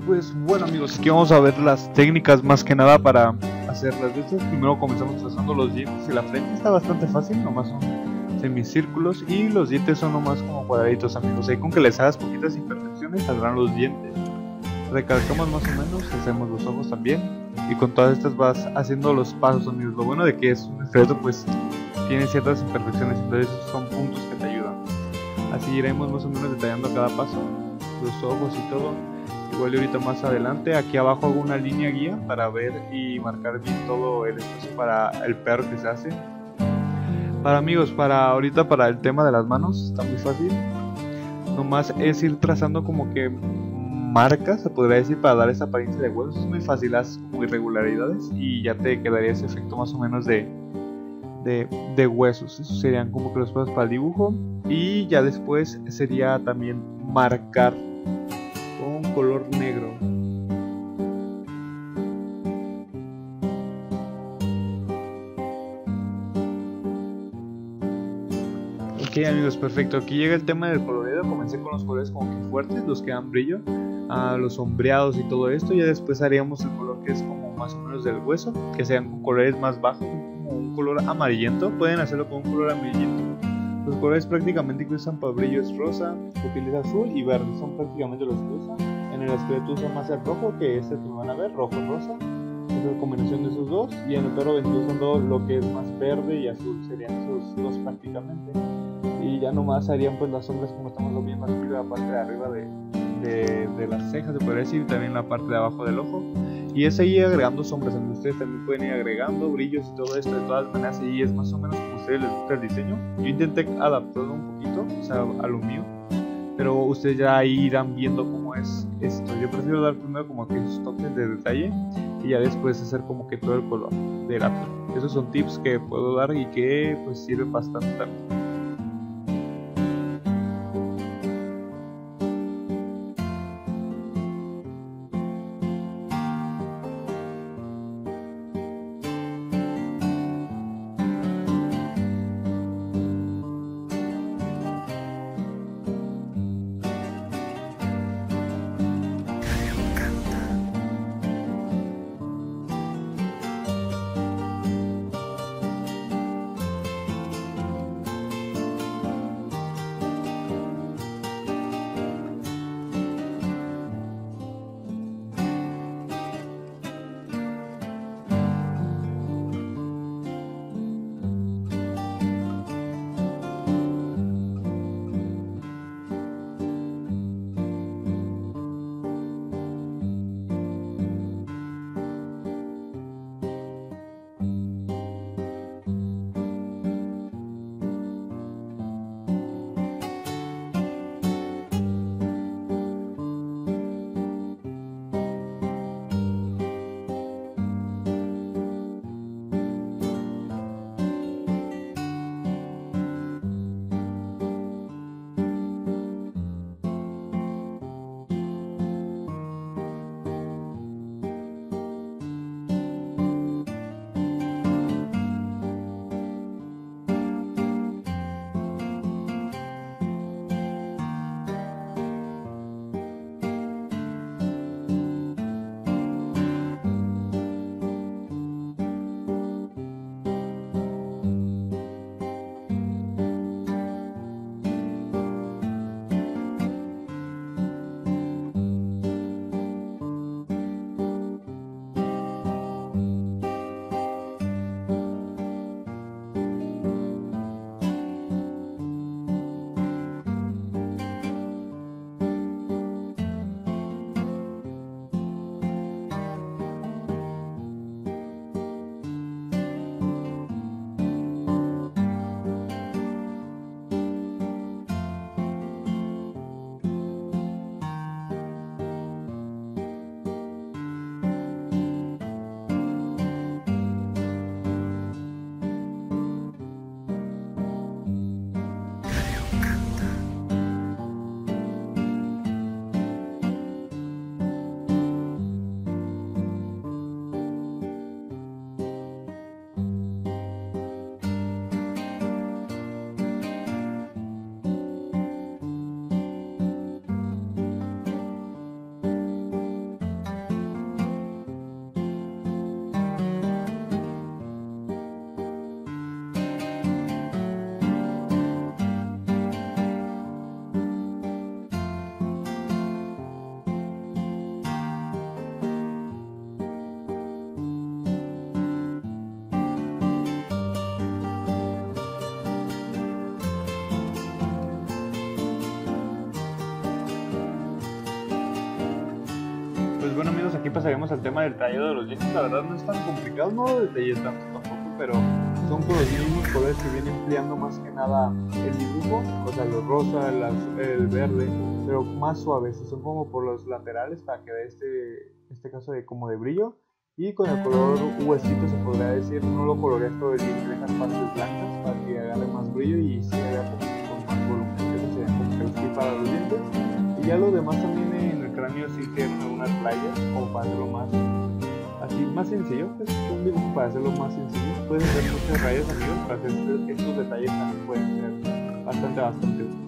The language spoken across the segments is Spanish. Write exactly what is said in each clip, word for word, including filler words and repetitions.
pues bueno amigos, aquí vamos a ver las técnicas más que nada para hacer las de estas. Primero comenzamos trazando los dientes y la frente está bastante fácil, nomás son semicírculos y los dientes son nomás como cuadraditos amigos. Ahí con que les hagas poquitas imperfecciones saldrán los dientes. Recalcamos más o menos, hacemos los ojos también y con todas estas vas haciendo los pasos amigos. Lo bueno de que es un esqueleto pues tiene ciertas imperfecciones, entonces son puntos que te ayudan. Así iremos más o menos detallando cada paso, los ojos y todo. Igual y ahorita más adelante, aquí abajo hago una línea guía para ver y marcar bien todo el espacio para el perro que se hace. Para amigos, para ahorita para el tema de las manos está muy fácil. Nomás es ir trazando como que marcas, se podría decir, para dar esa apariencia de huesos. Es muy fácil, haz como irregularidades y ya te quedaría ese efecto más o menos de, de, de huesos. Esos serían como que los pasos para el dibujo. Y ya después sería también marcar con color negro. Ok amigos, perfecto. Aquí llega el tema del colorido. Comencé con los colores como que fuertes, los que dan brillo, a los sombreados y todo esto. Ya después haríamos el color que es como más o menos del hueso, que sean con colores más bajos, como un color amarillento. Pueden hacerlo con un color amarillento. Los colores prácticamente que usan para brillo es rosa, utiliza azul y verde, son prácticamente los que usan. En el esqueleto usan más el rojo, que este que me van a ver, rojo rosa. Es la combinación de esos dos. Y en el perro veintidós usando lo que es más verde y azul, serían esos dos prácticamente. Y ya nomás harían pues las sombras como estamos viendo aquí, la parte de arriba de, de, de las cejas se podría decir, y también la parte de abajo del ojo. Y es ahí agregando sombras, ustedes también pueden ir agregando brillos y todo esto. De todas maneras ahí es más o menos como a ustedes les gusta el diseño. Yo intenté adaptarlo un poquito, o sea, a lo mío, pero ustedes ya ahí irán viendo cómo es esto. Yo prefiero dar primero como que esos toques de detalle y ya después hacer como que todo el color de la piel. Esos son tips que puedo dar y que pues sirven bastante también. bueno amigos, aquí pasaremos al tema del tallado de los dientes. La verdad no es tan complicado, no lo detallé tanto tampoco, pero son con los mismos colores que vienen empleando más que nada el dibujo, o sea, los rosa, las, el verde, pero más suaves, son como por los laterales para que dé este, este caso de como de brillo. Y con el color huesito se podría decir, no lo coloreas todo el diente, dejas partes blancas para que agarre más brillo y se vea como con más volumen. Eso sería como que el tip para los dientes. Y ya lo demás también en el cráneo sí tienen algunas rayas, como para hacerlo más así, más sencillo, pues un dibujo para hacerlo más sencillo. Puedes hacer muchas rayas amigos, para hacer estos detalles también pueden ser bastante, bastante útiles.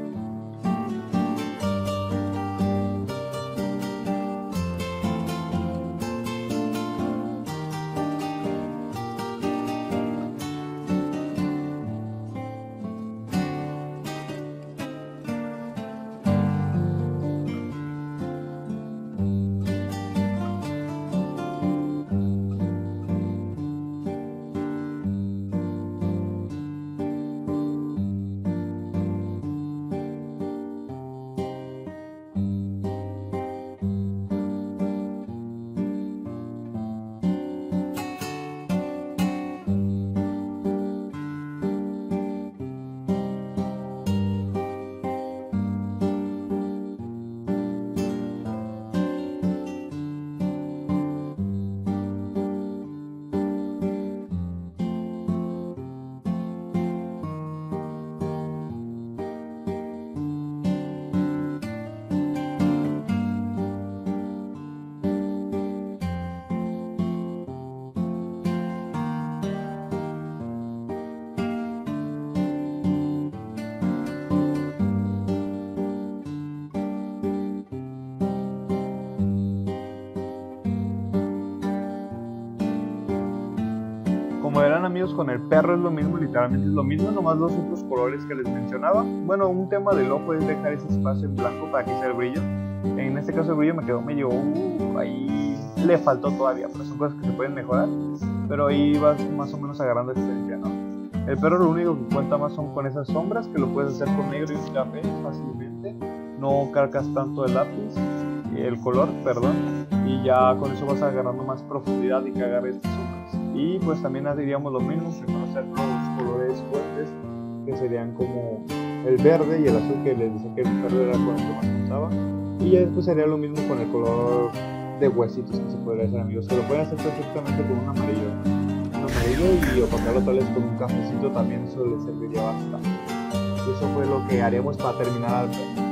Como verán amigos, con el perro es lo mismo, literalmente es lo mismo, nomás los otros colores que les mencionaba. Bueno, un tema del ojo es dejar ese espacio en blanco para que sea el brillo. En este caso el brillo me quedó medio, uh, ahí le faltó todavía, pero son cosas que se pueden mejorar. Pero ahí vas más o menos agarrando esencia, ¿no? El perro lo único que cuenta más son con esas sombras, que lo puedes hacer con negro y un café fácilmente. No cargas tanto el lápiz, el color, perdón, y ya con eso vas agarrando más profundidad y que agarre estas sombras. Y pues también diríamos lo mismo, primero hacer los colores fuertes, que serían como el verde y el azul, que les decía que el verde era con el que más contaba. Y ya después sería lo mismo con el color de huesitos, que se podría hacer amigos, que lo pueden hacer perfectamente con un amarillo, un amarillo y opacarlo tal vez con un cafecito también, eso les serviría bastante. Y eso fue lo que haremos para terminar al perro.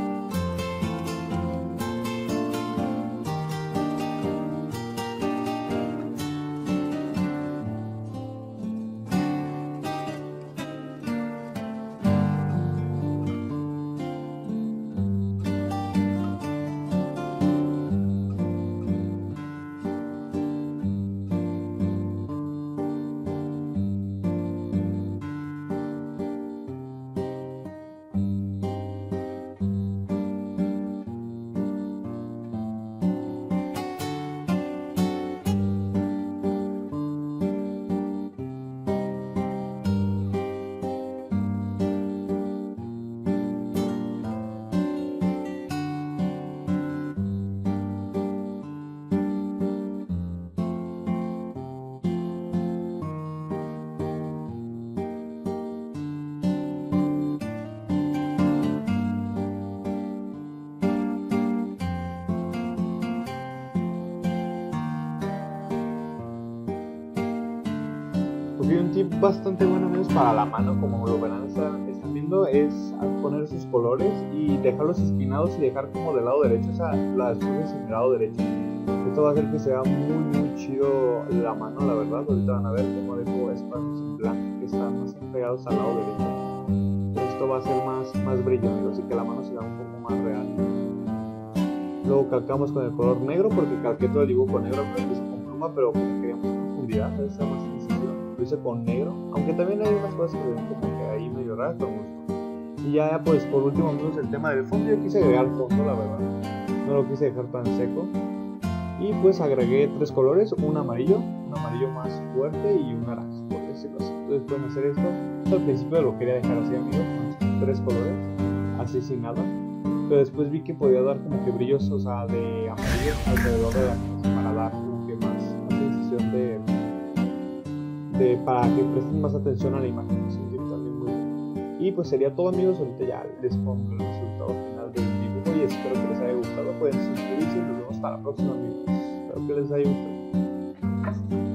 Y un tip bastante bueno amigos para la mano, como lo verán están, están viendo, es poner sus colores y dejarlos espinados y dejar como del lado derecho, o sea, las cosas en el lado derecho. Esto va a hacer que sea muy muy chido la mano, la verdad. Ahorita van a ver cómo dejo espacios en blanco que están más pegados al lado derecho. Esto va a ser más, más brillo amigos, y que la mano se vea un poco más real. Luego calcamos con el color negro, porque calqué todo el dibujo negro, pero lo hice con pluma, pero porque queríamos profundidad, esa más sencillo. Lo hice con negro, aunque también hay unas cosas que ven como que ahí medio raras, pero me gustó. Y ya pues por último amigos, el tema del fondo, yo quise agregar fondo, la verdad, no lo quise dejar tan seco. Y pues agregué tres colores, un amarillo, un amarillo más fuerte y un naranja, por decirlo así. Entonces pueden hacer esto. Al principio lo quería dejar así amigos, con estos tres colores. así sin nada, pero después vi que podía dar como que brillos, o sea, de amarillo alrededor de la cabeza para dar como que más, más sensación de, de para que presten más atención a la imagen. Sí, sí, también muy bien. Y pues sería todo, amigos. Ahorita ya les pongo el resultado final del dibujo y espero que les haya gustado. Pueden suscribirse y nos vemos hasta la próxima, amigos. Espero que les haya gustado.